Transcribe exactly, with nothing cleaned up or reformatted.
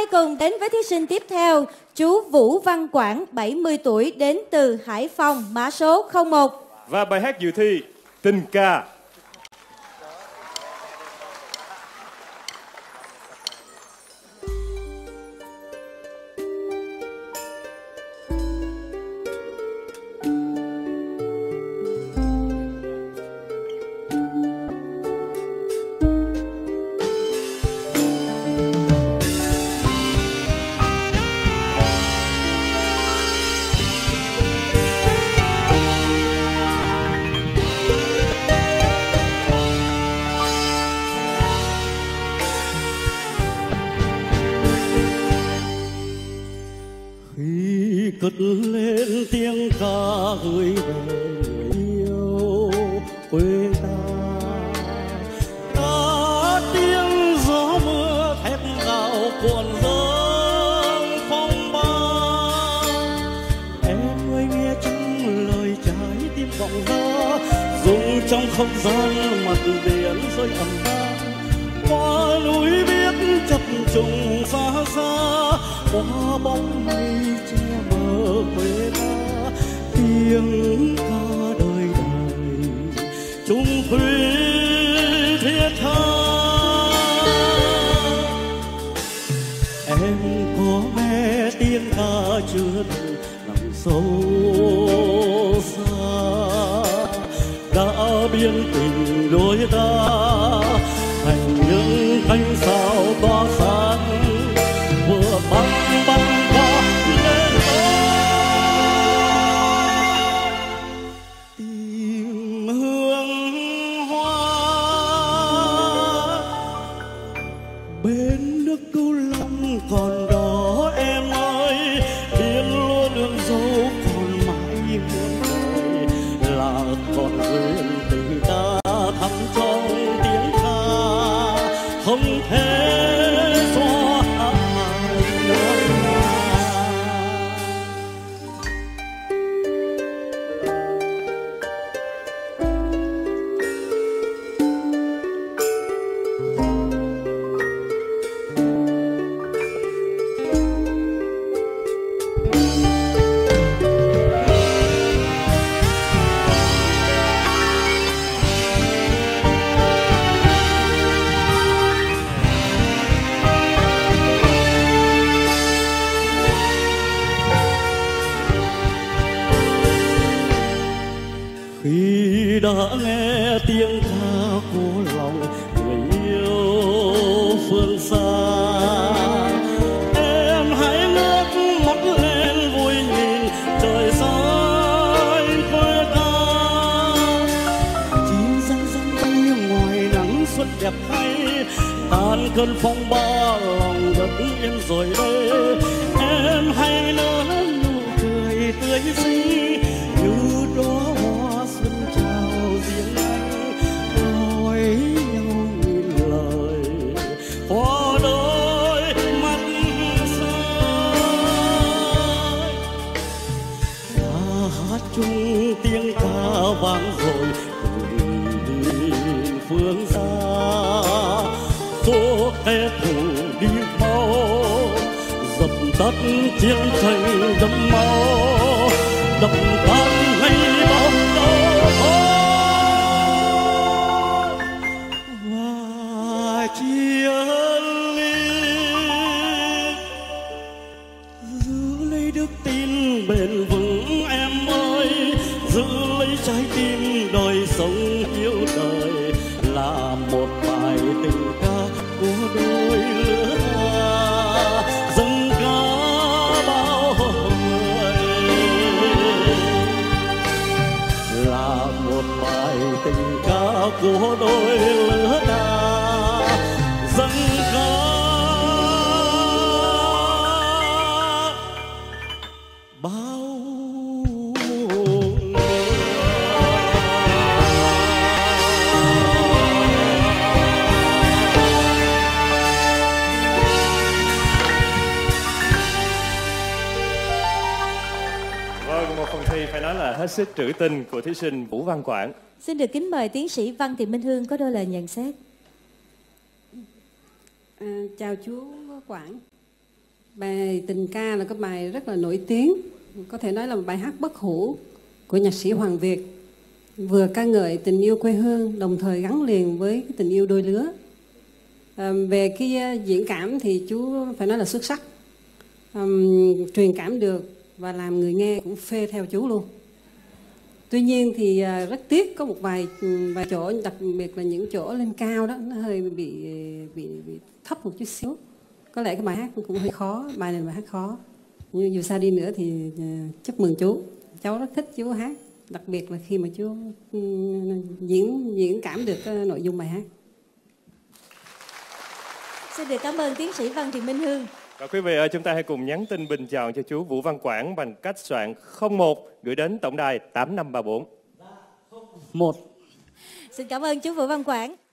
cùng đến với thí sinh tiếp theo, chú Vũ Văn Quảng, bảy mươi tuổi, đến từ Hải Phòng, mã số không một. Và bài hát dự thi Tình Ca. Cất lên tiếng ca gửi về người yêu quê ta, ta tiếng gió mưa thét gào cuộn dâng phong ba. Em ơi nghe trong lời trái tim vọng ra, rung trong không gian mặt biển rơi ầm vang. Qua núi biết chập trùng xa xa, qua bóng mây che mờ quê ta, tiếng ca đời đời chung thủy thiết tha. Em có nghe tiếng ca chưa từ lòng sâu xa, đã biến tình đôi ta thành những ánh sao tỏa sáng, vừa băng băng qua lên tìm hương hoa. Bên nước Cửu Long còn đó em ơi, biển lúa nương dâu còn mãi muôn đời, là còn duyên tình ta thắm trong tiếng ca không thể xóa ai nữa. Khi đã nghe tiếng ca của lòng người yêu phương xa, em hãy ngước mắt lên vui nhìn trời xanh quê ta. Chim răng răng bay ngoài nắng xuân đẹp hay, tan cơn phong ba lòng đất yên rồi đây. Em hãy nở nụ cười tươi xinh như đóa hoa xuân chào riêng anh, nói nhau nghìn lời qua đôi mắt say. Ta hát chung tiếng ca vang rồi từ phương xa, số kẻ thù đi mau dập tắt chiến tranh đẫm máu, đập tan hay bóng đau và chia ly. Giữ lấy đức tin bền vững em ơi, giữ lấy trái tim đời sống yêu đời, là một bài tình ca của đôi lứa ta dâng ca bao người, là một bài tình ca của đôi lứa ta dâng ca bao phải nói là hết sức trữ tình của thí sinh Vũ Văn Quảng. Xin được kính mời tiến sĩ Văn Thị Minh Hương có đôi lời nhận xét. À, chào chú Quảng. Bài Tình Ca là cái bài rất là nổi tiếng, có thể nói là một bài hát bất hủ của nhạc sĩ Hoàng Việt, vừa ca ngợi tình yêu quê hương, đồng thời gắn liền với cái tình yêu đôi lứa. À, về cái diễn cảm thì chú phải nói là xuất sắc, à, truyền cảm được và làm người nghe cũng phê theo chú luôn. Tuy nhiên thì à, rất tiếc có một vài vài chỗ, đặc biệt là những chỗ lên cao đó nó hơi bị bị, bị thấp một chút xíu. Có lẽ cái bài hát cũng hơi khó, bài này là bài hát khó. Nhưng dù sao đi nữa thì uh, chúc mừng chú. Cháu rất thích chú hát, đặc biệt là khi mà chú um, diễn diễn cảm được uh, nội dung bài hát. Xin được cảm ơn tiến sĩ Văn Thị Minh Hương. Và quý vị ơi, chúng ta hãy cùng nhắn tin bình chọn cho chú Vũ Văn Quảng bằng cách soạn không một gửi đến tổng đài tám năm ba bốn. Một. Xin cảm ơn chú Vũ Văn Quảng.